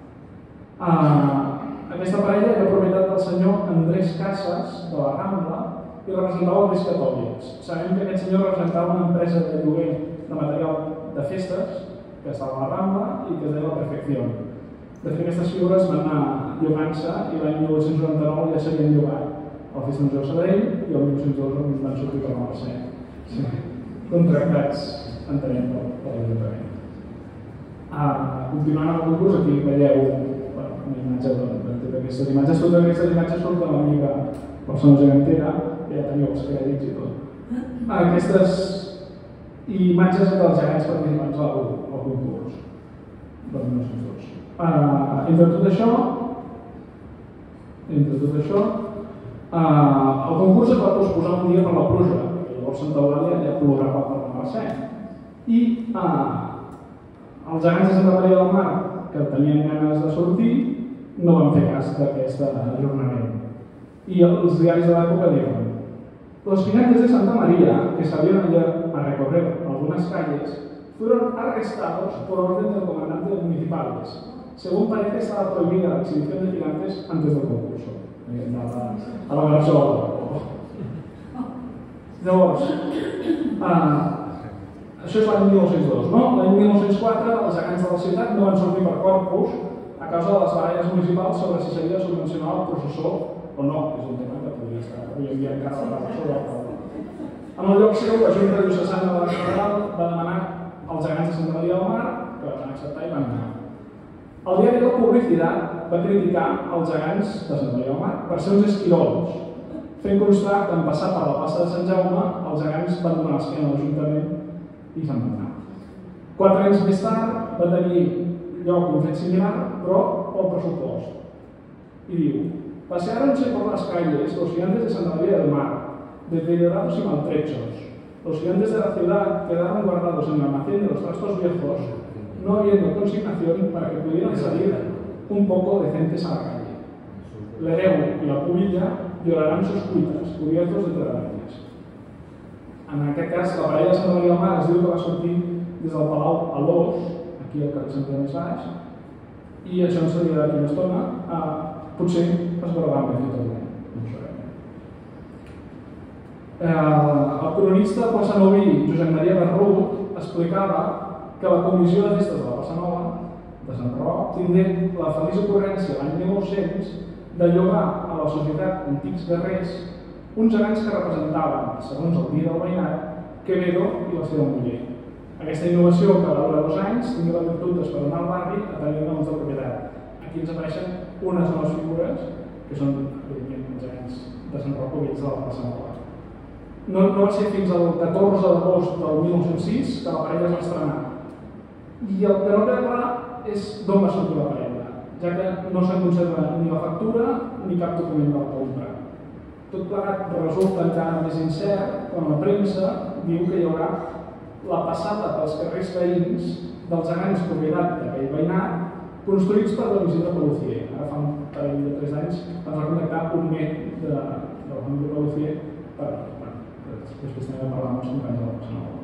Uh, aquesta parella era propietat del senyor Andrés Casas de la Rambla i representava els Riscatòlics. Sabem que aquest senyor representava una empresa de lloguer de material de festes que estava a la Rambla i que es deia La Perfección. De fet, aquestes figures van anar llogant-se i l'any mil vuit-cents noranta-nou ja s'havien llogat a la Festa Major de Sabadell i el mil vuit-cents dos van sortir per la Mercè. Sí. Contractats, entenem, per l'Ajuntament. Uh, continuant amb el concurs, aquí veieu bueno, una imatge de, de, de aquestes imatges. Totes aquestes imatges són de l'amiga persona gegantera, que ja teniu els crèdits i tot. Uh, aquestes imatges dels gegants participants al, al concurs del mil nou-cents dos. Uh, entre tot això, entre tot això, uh, el concurs es va posposar un dia per la pluja, perquè llavors Santa Eulàlia ja plorava per la Mercè. I uh, els gegants de Santa Maria del Mar, que tenien ganes de sortir, no van fer cas d'aquest ajornament. I els diaris de l'època diuen: los gigantes de Santa María, que salieron a recorrer algunas calles, fueron arrestados por orden del comandante de municipales. Según parece, estaba prohibida la exhibición de gigantes antes del concurso. A la Barcelona. Llavors, uh, això és l'any mil nou-cents dos, no? L'any mil nou-cents quatre, els gegants de la ciutat no van sortir per corpus a causa de les baralles municipals sobre si s'havia de subvencionar el processó o no, que és un tema que podria estar avui en dia encara a la sobre el taula. En el lloc seu, la Junta Diocesana de la Catedral va demanar als gegants de Santa Maria del Mar, que van acceptar i van anar. El diari La Publicitat va criticar els gegants de Santa Maria del Mar per ser uns esquirols, fent constar que en passar per la plaça de Sant Jaume, els gegants van donar l'esquena a l'Ajuntament i se'n van anar. Quatre anys més tard va tenir lloc un fet similar, però pel pressupost. I diu: Paseáronse por las calles los gigantes de Santa María del Mar, deteriorados y maltrechos. Los gigantes de la ciudad quedaron guardados en el almacén de los trastos viejos, no habiendo consignación para que pudieran salir un poco decentes a la calle. L'hereu y la pubilla llorarán sus cuitas, cubiertos de telarañas. En aquest cas, la parella de Santa Maria del Mar es diu que va sortir des del Palau a l'Os, aquí al carrer Sant Pere més baix, i això ens seria d'aquí una estona. Eh, potser es veurà més tot el món, no ho sabem. Eh, el cronista passanoví Josep Maria Garrut explicava que la comissió de festes de la Passa Nova de Sant Roc tindé la feliç ocurrència l'any mil nou-cents de llogar a la societat Antics Guerrers uns gegants que representaven, segons el dia del veïnat, Quevedo i la seva muller. Aquesta innovació, que va durar dos anys, tenia la virtut d'esperonar el barri a tenir noms de propietat. Aquí ens apareixen unes noves figures, que són, evidentment, els gegants de Sant Roc Vells de la Passa Nova. No, no va ser fins al catorze d'agost del mil nou-cents sis que la parella es va estrenar. I el que no queda clar és d'on va sortir la parella, ja que no se'n conserva ni la factura ni cap document de la compra. Tot plegat resulta encara més incert quan la premsa diu que hi haurà la passada pels carrers veïns dels gegants propietat d'aquell veïnat construïts per la visita Pelucier. Ara fa un parell de tres anys ens va contactar un met de, de la família Pelucier per, per, per després també parlar amb els companys de la Passa Nova.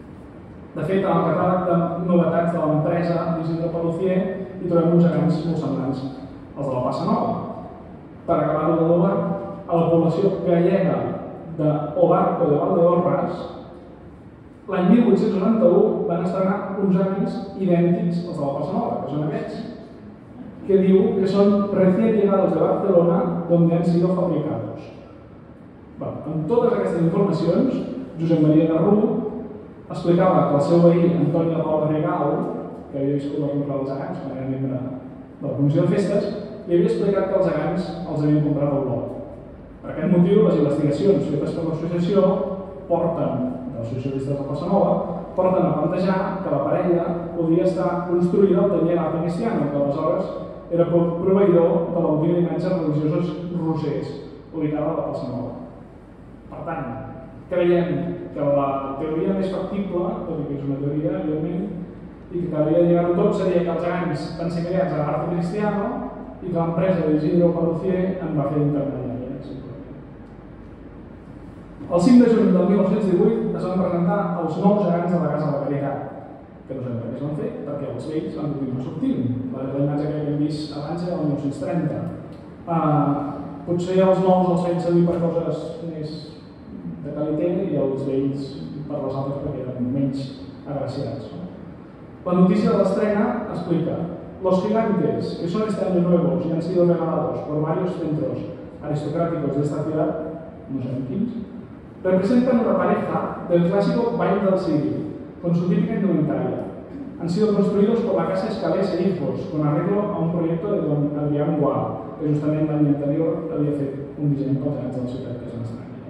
De fet, en el catàleg de novetats de l'empresa Visita Pelucier hi trobem uns gegants molt semblants als de la Passa Nova. Per acabar-ho d'adobar, a la població gallega d'Obarco de Valdeorras, l'any mil vuit-cents noranta-u van estrenar uns gegants idèntics als de la Passa Nova, que són aquests, que diu que són recién llegados de Barcelona, donde han sido fabricados. Bé, amb totes aquestes informacions, Josep Maria Garrut explicava que el seu veí, Antoni Alba Gregal, que havia viscut la compra dels gegants, quan era membre de la Comissió de Festes, li havia explicat que els gegants els havien comprat al Olot. Per aquest motiu, les investigacions fetes per l'associació porten, dels socialistes de Passa Nova, porten a plantejar que la parella podia estar construïda al taller Arte Cristiano, que aleshores era proveïdor de la botiga d'imatges religioses Rosers, ubicada a la Passa Nova. Per tant, creiem que la teoria més factible, tot i que és una teoria, evidentment, i que acabaria de llegar-ho tot, seria que els gegants van ser creats a l'Arte Cristiano i que l'empresa d'Isidro Pelucier en va fer intermediària. El cinc de juny del mil nou-cents divuit es van presentar els nous gegants de la Casa de la Caritat, que no sabem per què es van fer, perquè els vells van continuar sortint. La imatge que hem vist abans era el mil nou-cents trenta. Uh, potser els nous els feien servir per coses més de qualitat i els vells per les altres perquè eren menys agraciats. La notícia de l'estrena explica: los gigantes, que son este año nuevos y han sido regalados por varios centros aristocráticos de esta ciudad, no sé quins, representan una pareja del clásico Baile del Siglo, con su típica indumentaria. Han sido construidos por la casa Escalés e Hijos, con arreglo a un proyecto de don Adrián Gual, que justament l'any anterior havia fet un disseny pels gegants de la ciutat que s'han estrenat.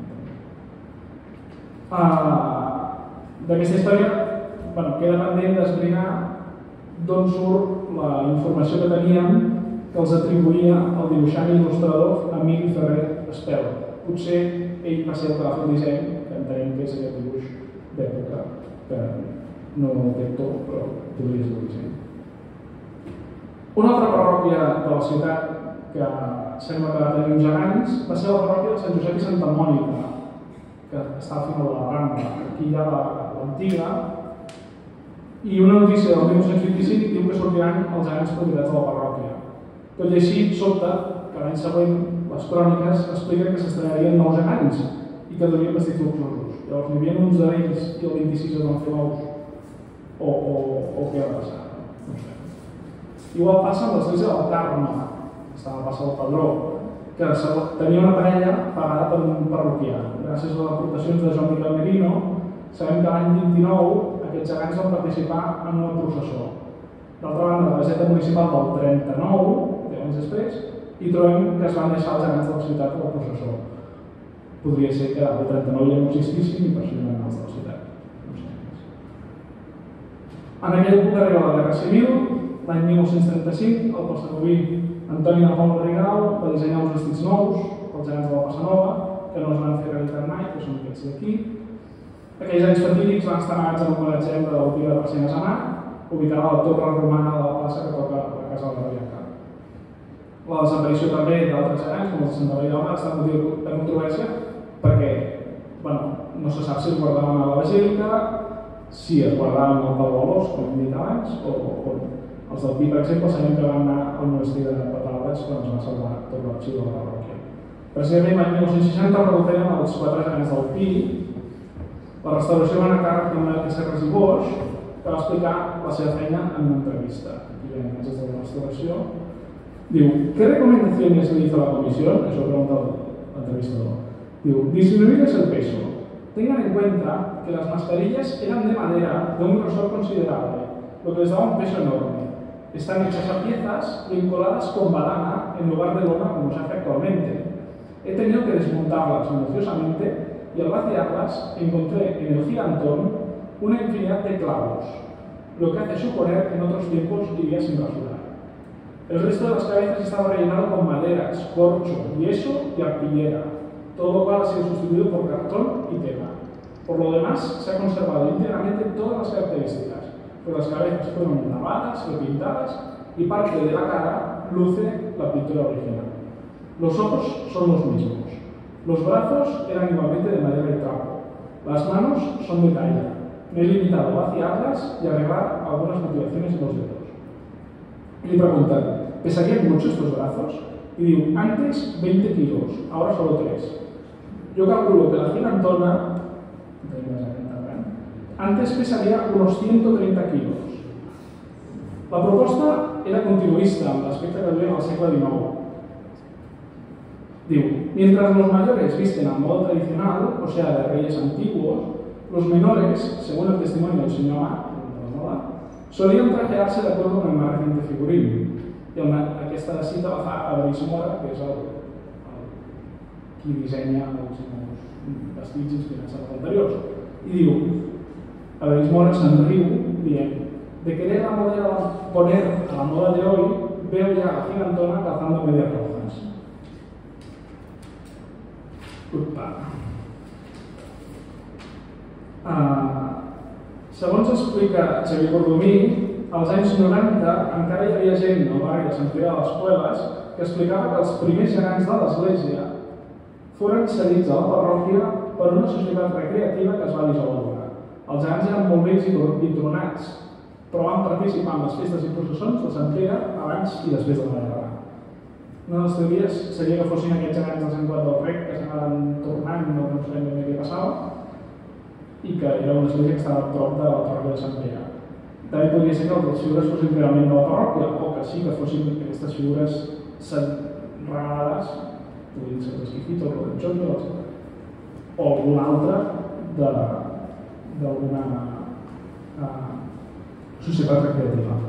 Uh, D'aquesta història, bueno, queda pendent d'esbrinar d'on surt la informació que teníem que els atribuïa el dibuixant i il·lustrador Emili Ferrer Espel. Potser ell va ser el que va fer el disseny, que entenem que és aquest dibuix d'època, que no té to, però podria ser el disseny. Una altra parròquia de la ciutat que sembla que va tenir uns gegants va ser la parròquia de Sant Josep i Santa Mònica, que està al final de la Rambla. Aquí hi ha l'antiga, i una notícia del mil nou-cents vint-i-cinc diu que sortiran els gegants propietats de la parròquia. Tot i així, sobta que l'any següent les cròniques expliquen que s'estrenarien nous gegants i que durien vestits luxosos. Llavors, n'hi havia uns d'ells i el vint-i-sis es van fer nous. O, o, o què va passar? No sé. Igual passa amb l'església del Carme, que estava a passar al Padró, que tenia una parella pagada per un parroquià. Gràcies a les aportacions de Joan Miguel Merino, sabem que l'any vint-i-nou aquests gegants van participar en una processó. D'altra banda, la Gaceta Municipal del trenta-nou, deu anys després, i trobem que es van deixar els gegants de la ciutat a la processó. Podria ser que el trenta-nou ja no existissin i per això eren els de la ciutat. No sé. En aquella època arriba la Guerra Civil, l'any mil nou-cents trenta-cinc, el Passanoví Antoni de Pont Rigau va dissenyar uns vestits nous pels gegants de la Passa Nova, que no es van fer realitat mai, que són aquests d'aquí. Aquells anys fatídics van estar amagats en un magatzem de la botiga de persianes a mà, ubicada a la torre romana de la plaça que toca la casa de la Bianca. La desaparició també d'altres gegants, com el de Santa Maria del Mar, ha estat motiu de controvèrsia perquè bueno, no se sap si es guardaven a la basílica, si es guardaven al Pal Valós, com hem dit abans, o, o els del Pi, per exemple, sabem que van anar al monestir de Petalades quan es va salvar tot l'arxiu de la parròquia. Precisament l'any mil nou-cents seixanta recuperen els quatre gegants del Pi. La restauració va anar a càrrec de Manuel Serres i Boix, que va explicar la seva feina en una entrevista. Aquí hi ha imatges de la restauració. Diu, ¿qué recomendaciones le hizo la comisión? Eso pregunta l'entrevistador. Diu, disminuir el peso. Tengan en cuenta que las mascarillas eran de madera de un grosor considerable, lo que les daba un peso enorme. Están hechas a piezas y encoladas con balana en lugar de lona como se hace actualmente. He tenido que desmontarlas minuciosamente y al vaciarlas encontré en el girantón una infinidad de clavos, lo que hace suponer que en otros tiempos iría sin rasurar. El resto de las cabezas estaba rellenado con maderas, corcho, yeso y arpillera, todo lo cual ha sido sustituido por cartón y tela. Por lo demás, se ha conservado íntegramente todas las características, pues las cabezas fueron lavadas, repintadas y parte de la cara luce la pintura original. Los ojos son los mismos. Los brazos eran igualmente de madera y trapo. Las manos son de talla. Me he limitado a vaciarlas y arreglar algunas motivaciones en los dedos. Y le preguntan, ¿pesarían mucho estos brazos? Y digo, antes veinte kilos, ahora solo tres. Yo calculo que la girantona antes pesaría unos ciento treinta kilos. La proposta era continuista amb l'aspecte que duien al segle dinou. Diu, mientras los mayores visten a modo tradicional, o sea, de reyes antiguos, los menores, según el testimonio del señor A, solían trajearse de acuerdo con el más reciente figurín. I aquesta cita la fa Abraham Mora, que és el, el qui dissenya els vestits inspirats en els anteriors. I diu, Abraham Mora se'n riu dient, de querer la modera poner a la moda de hoy, veo ya a la gigantona calzando medias rojas. Upa. Uh, segons explica Xavier Cordomí, als anys noranta encara hi havia gent al barri de Sant Pere de les Cueles que explicava que els primers gegants de l'església foren cedits a la parròquia per una societat recreativa que es va dissoldre. Els gegants eren molt vells i tronats, però van participar en les festes i processons de Sant Pere abans i després de la guerra. Una de les teories seria que fossin aquests gegants del Sant Cugat del Rec que s'anaven tornant, no sabem ben bé què passava, i que era una església que estava a prop de la parròquia de Sant Pere. També podria ser que les figures fossin realment de la parròquia, o que sí que fossin aquestes figures regalades, podrien ser l'esquifit o el rodanxondo, o alguna altra d'alguna uh, societat recreativa.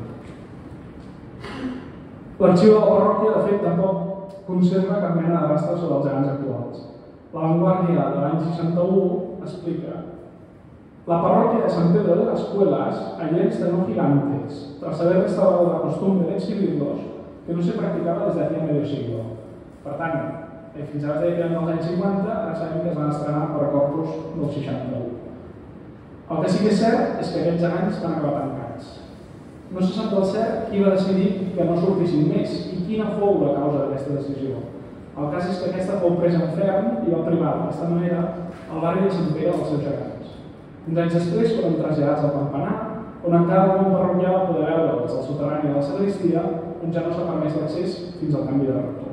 L'arxiu de la parròquia, de fet, tampoc conserva cap mena de rastre sobre els gegants actuals. La Vanguardia de l'any seixanta-u explica: la parroquia de San Pedro de las Cuelas ayer estrenó gigantes, tras haber restaurado la costumbre de exhibirlos, que no se practicaba desde hacía medio siglo. Per tant, fins ara es deia que eren dels anys cinquanta, ara sabem que es van estrenar per corpus del seixanta-u. El que sí que és cert és que aquests gegants van acabar tancats. No se sap del cert qui va decidir que no sortissin més i quina fou la causa d'aquesta decisió. El cas és que aquesta fou presa en ferm i va privar d'aquesta manera el barri de Sant Pere dels seus gegants. Uns anys després foren traslladats al campanar, on encara el món parroquial va poder veure des del soterrani de la sagristia, on ja no s'ha permès l'accés fins al canvi de rector.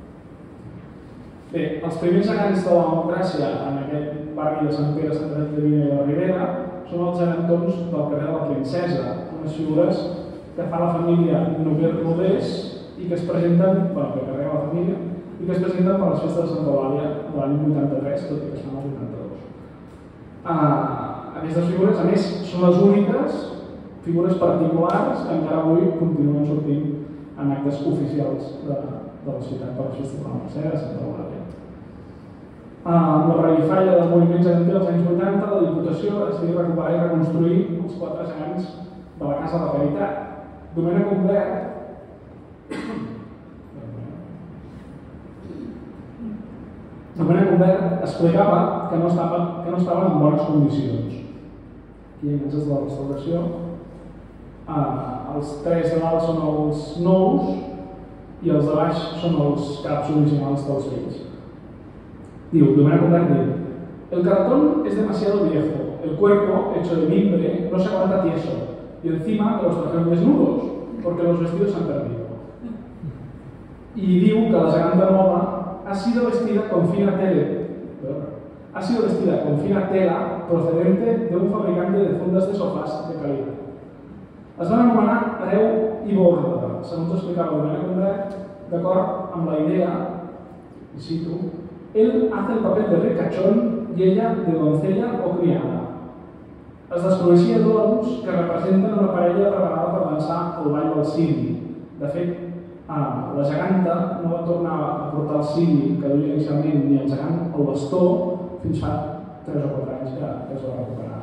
Bé, els primers gegants de la democràcia en aquest barri de Sant Pere, Sant Caterina i de la Ribera són els gegantons del carrer de la Princesa, unes figures que fa la família Noguer Rodés i que es presenten, bueno, que carrega la família, i que es presenten per les festes de Santa Eulàlia de l'any vuitanta-tres, tot i que es fan el vuitanta-dos. Uh, Aquestes figures, a més, són les úniques figures particulars que encara avui continuen sortint en actes oficials de, de la ciutat per les festes de la Mercè de Santa Eulàlia. Amb la revifalla del moviment geganter dels anys vuitanta, la Diputació va decidir recuperar i reconstruir els quatre gegants de la Casa de la Caritat. Domènec Humbert Domènec Humbert explicava que no estaven, que no estaven en bones condicions. Aquí hi ha imatges de la restauració. Ah, els tres de dalt són els nous i els de baix són els caps originals dels vells. Diu, Domènec Humbert diu: el cartón es demasiado viejo, el cuerpo, hecho de mimbre, no se aguanta tieso, y encima los trajeron desnudos, porque los vestidos se han perdido. Y diu que la geganta nova ha sido vestida con fina tela, ha sido vestida con fina tela procedente de un fabricante de fundas de sofás de calidad. Es van anomenar hereu i borda, segons explicava Domènec Humbert, d'acord amb la idea, i cito, él hace el papel de ricachón y ella de doncella o criada. Es desconeixia, doncs, que representen una parella preparada per dansar el ball del ciri. De fet, ah, la geganta no va tornar a portar el ciri que duia inicialment ni el gegant el bastó fins fa tres o quatre anys que, que es va recuperar.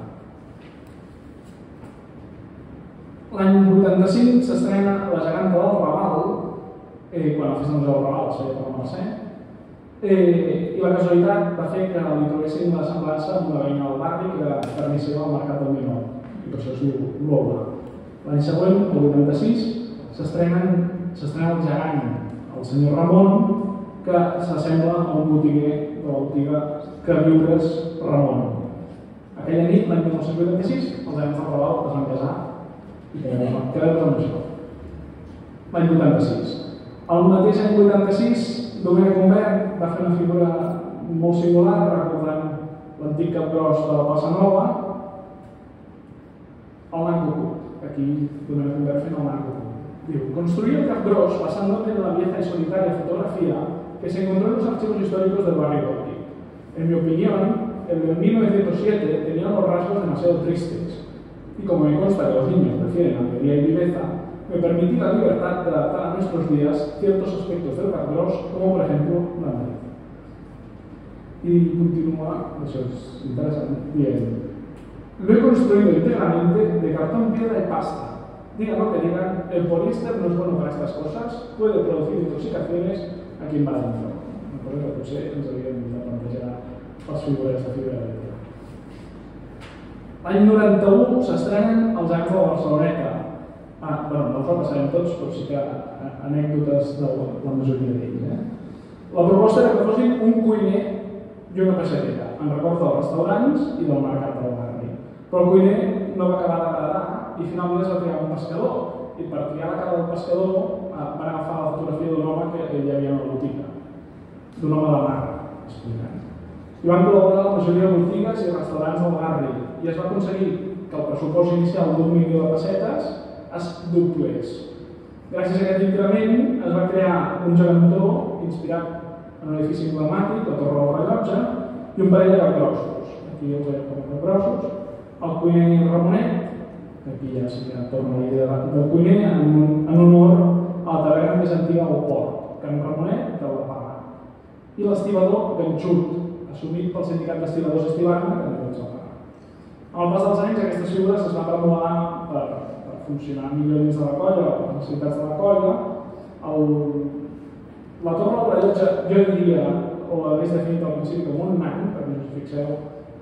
L'any vuitanta-cinc s'estrena La geganta del Raval, eh, quan la festa del Museu del Raval es feia per la Mercè, eh, i la casualitat va fer que li trobessin la semblança amb una veïna del barri que era carnissera al mercat del Minor, i per això es diu Lola. L'any següent, el vuitanta-sis, s'estrena el gegant, el senyor Ramon, que s'assembla a un botiguer de la botiga Queviures Ramon. Aquella nit, l'any dinou vuitanta-sis, els anys del Raval es van casar i quedem amb això. L'any vuitanta-sis. El mateix any vuitanta-sis, Domènec Humbert va fer una figura molt singular, recordant l'antic capgros de la Plaça Nova, el nan cucut. Aquí Domènec Humbert fent el nan cucut. Diu, construí el capgros basándome en la vieja y solitaria fotografía que se encontró en los archivos históricos del barrio gótico. En mi opinión, el de mil novecientos siete tenía unos rasgos demasiado tristes, y como me consta que los niños prefieren Almería y Viveza, me permití la libertad de adaptar a nuestros días ciertos aspectos del capgros, como por ejemplo la nariz. Y continúa, eso es interesante, bien. Lo he construido íntegramente de cartón, piedra y pasta. Digan lo que digan, el poliéster no es bueno para estas cosas, puede producir intoxicaciones a quien va dentro. Una cosa que potser ens hauríem de plantejar les figures de fibra de vidre. L'any noranta-u s'estrenen Els anys de la Barceloneta. Ah, bueno, no els repassarem tots, però sí que anècdotes de la majoria d'ells. Eh? La proposta era que fossin un cuiner i una peixatera, en record dels restaurants i del mercat del barri. Però el cuiner no va acabar d'agradar i finalment es va triar un pescador. I per triar la cara del pescador van agafar la fotografia d'un home que hi havia a la botiga, d'un home de mar, explicant. I van col·laborar la majoria de botigues i restaurants del barri i es va aconseguir que el pressupost inicial d'un milió de pessetes es doblés. Gràcies a aquest increment es va crear un gegantó inspirat en un edifici emblemàtic, la Torre del Rellotge, i un parell de capgrossos. Aquí els veiem com a capgrossos. El cuiner Ramonet, aquí ja sí que torna la idea del cuiner, en honor a la taverna més antiga del port, Can Ramonet de la Paga. I l'estibador Ganxut, assumit pel sindicat d'estibadors Estibarna, que també se'l paga. Amb el pas dels anys, aquestes figures es van remodelar per, per funcionar millor dins de la colla, o les necessitats de la colla. El, la Torre del Rellotge, jo diria, o l'hagués definit al principi com un nan, perquè us fixeu,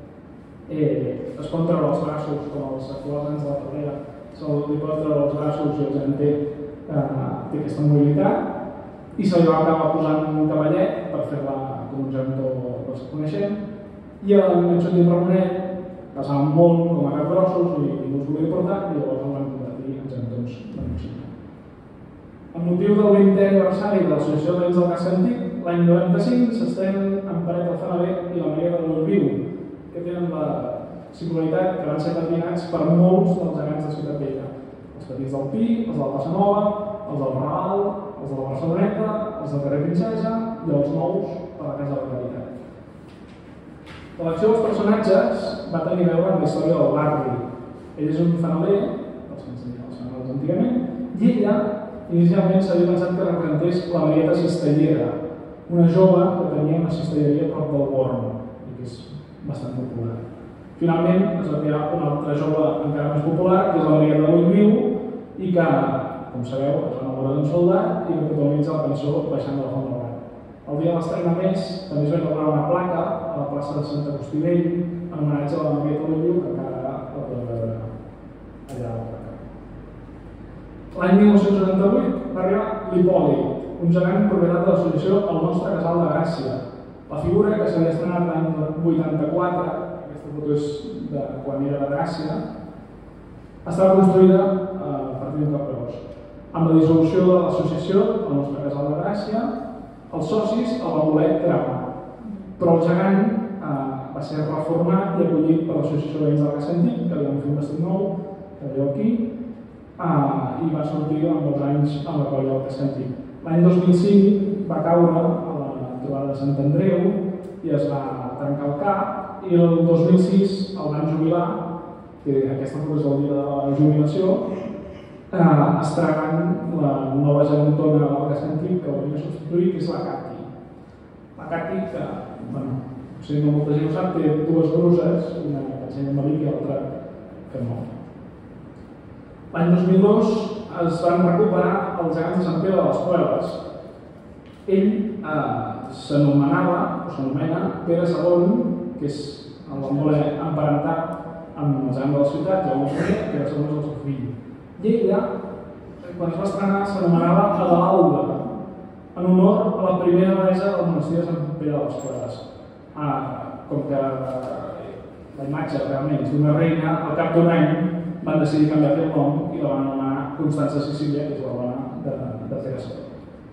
eh, es pot treure els braços, com els actuals nans de la Torrera, se'l li pot treure els braços i el gegantí eh, té aquesta mobilitat, i se li va acabar posant un cavallet per fer-la com un gegantó que els coneixem, i el Ganxut i el Ramonet passaven molt com a capgrossos i no els volia portar, i llavors el van convertir en gegantons de música. Amb motiu del vintè aniversari de l'Associació de Veïns del Casc Antic, l'any noranta-cinc s'estrenen en Paret del Fanaler i la Maria de l'Olviu, que tenen la singularitat que van ser patinats per molts dels gegants de Ciutat Vella. Els petits del Pi, els de la Plaça Nova, els del Raval, els de la Barceloneta, els del carrer Princesa i els nous de la Casa de la Caritat. L'elecció dels personatges va tenir a veure amb la història del barri. Ell és un fanaler, els que ens deien els fanalers antigament, i ella inicialment s'havia pensat que representés la Marieta Cistellera, una jove que tenia una cistelleria prop del Born, i que és bastant popular. Finalment es va crear una altra jove encara més popular, que és la Maria de l'Olviu, i que, com sabeu, es va enamorar d'un soldat i que protagonitza la cançó Baixant de la Font del Gat. El dia de l'estrena més també es va inaugurar una placa a la plaça de Sant Agustí Vell en homenatge a la Maria Toledo, que encara la podeu veure allà a la placa. L'any mil nou-cents noranta-vuit va arribar l'Hipòlit, un gegant propietat de l'associació El Nostre Casal de Gràcia. La figura, que s'havia estrenat l'any vuitanta-quatre, aquesta foto és de quan era de Gràcia, estava construïda a partir d'un capgròs. Amb la dissolució de l'associació El Nostre Casal de Gràcia, els socis el van voler cremar, però el gegant eh, va ser reformat i acollit per l'Associació de Veïns del Casc Antic, que li van fer un vestit nou, que veieu aquí, eh, i va sortir en molts anys a la colla del Casc Antic. L'any dos mil cinc va caure a la trobada de Sant Andreu i es va trencar el cap, i el dos mil sis el van jubilar, que aquesta foto és el dia de la jubilació, eh, estrenant la nova gegantona del Casc Antic que hauria de substituir, que és la Cati. La Cati, que, bueno, potser no molta gent ho sap, té dues bruses, una que ensenya el malic i l'altra que no. L'any dos mil dos es van recuperar els gegants de Sant Pere de les Cueles. Ell eh, s'anomenava, o s'anomena, Pere segon, que és el van voler emparentar amb el gegant de la ciutat, Jaume I, que era segon el seu fill. I ella, quan es va estrenar, s'anomenava Adelaida, en honor a la primera deessa del monestir de Sant Pere de les Cueles. Ah, com que la imatge realment és d'una reina, al cap d'un any van decidir canviar el nom i la van anomenar Constança Sicília, que és la dona de, de Pere segon.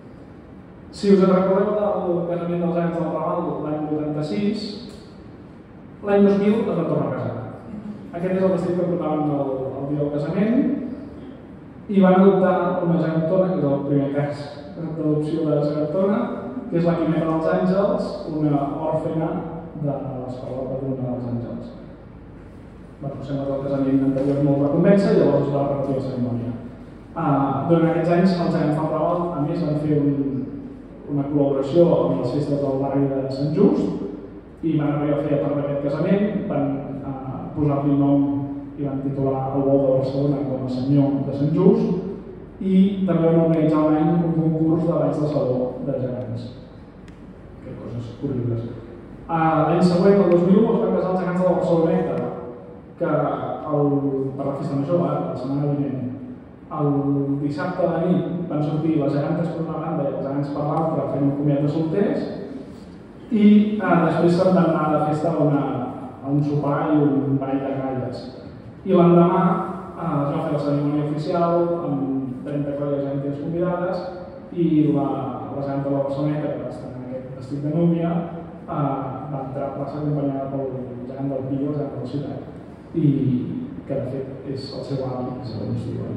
Si us recordeu del casament dels anys del Raval l'any vuitanta-sis, l'any dos mil es van tornar a casar. Aquest és el vestit que portaven el, el dia del casament i van adoptar una gegantona, que és el primer cas d'adopció de gegantona, que és la Quimera dels Àngels, una òrfena de l'escola Padrona dels Àngels. Bueno, sembla que el casament anterior no el va convèncer i llavors es va repetir la cerimònia. Uh, durant aquests anys, els gegants del Raval, a més, van fer un, una col·laboració amb les festes del barri de Sant Just i van arribar a fer a part d'aquest casament, van uh, posar-li nom i van titular el Bou de Barcelona com a senyor de Sant Just i també van organitzar un any un concurs de balls de saló de gegants. Que coses curioses. Uh, L'any següent, el dos mil u, es van casar els gegants de la Barceloneta, que el, per la festa major, la setmana vinent, el dissabte de nit van sortir les gegantes per una banda i els gegants per l'altra fent un comiat de solters i uh, després se'n van anar de festa a, una, a un sopar i un ball de galles. I l'endemà uh, es va fer la cerimònia oficial amb trenta colles gegantines convidades i la, la geganta de la Barceloneta, que va estar en aquest vestit de núvia, uh, va entrar a plaça acompanyada pel gegant del Pi, el gegant de la ciutat, i que de fet és el seu avi, segons diuen.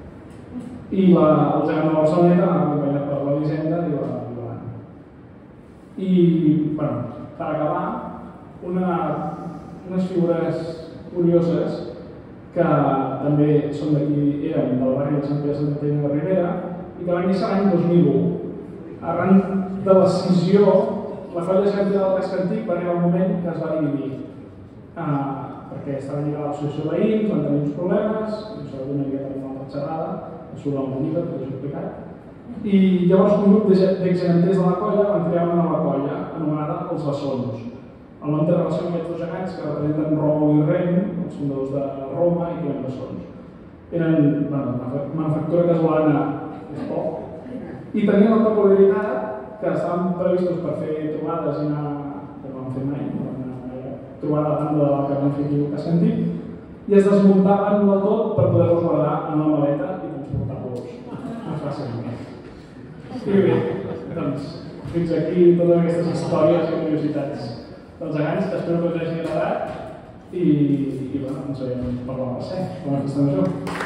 I la, el gegant de la Barceloneta va acompanyat per l'Elisenda i la Joana. I, bueno, per acabar, una, unes figures curioses que també són d'aquí, eren del barri de Sant Pere de Santa Caterina de Ribera i que van néixer l'any dos mil u. Arran de l'escissió, la colla gegantera del Casc Antic va arribar un moment que es va dividir uh, perquè estava lligada a l'associació de veïns, van tenir uns problemes, i això d'una mica per una altra xerrada, que surt al llibre, que us he explicat. I llavors un grup d'exgeganters de la colla van crear una nova colla anomenada els Bessons. El nom té relació amb aquests dos gegants que representen Ròmul i Rem, els fundadors de Roma i que eren bessons. Eren, bueno, una manufactura casolana és poc, i tenien la peculiaritat que estaven previstos per fer trobades i anar, que no van fer mai, una trobada tant de la que van fer aquí al Casc Antic, i es desmuntaven del tot per poder-los guardar en una maleta i transportar-los més fàcilment. I bé, doncs, fins aquí totes aquestes històries i curiositats dels gegants, que espero que us hagi agradat i, i bueno, ens veiem per la mercè, bona festa major.